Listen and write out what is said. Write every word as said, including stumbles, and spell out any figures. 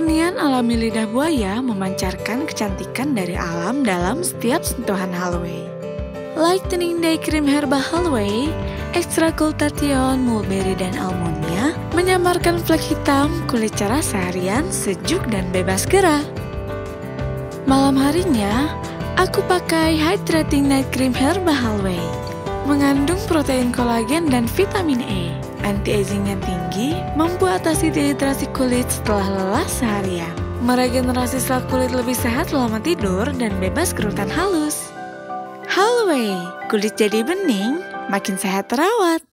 Kemurnian alami lidah buaya memancarkan kecantikan dari alam dalam setiap sentuhan Halloway. Lightening Day Cream Herbal Halloway, ekstra glutathione, mulberry, dan almondnya menyamarkan flek hitam kulit cerah seharian, sejuk dan bebas gerah. Malam harinya, aku pakai Hydrating Night Cream Herbal Halloway. Mengandung protein kolagen dan vitamin E. Anti-aging yang tinggi, mampu atasi dehidrasi kulit setelah lelah seharian. Meregenerasi sel kulit lebih sehat selama tidur dan bebas kerutan halus. Halloway, kulit jadi bening, makin sehat terawat.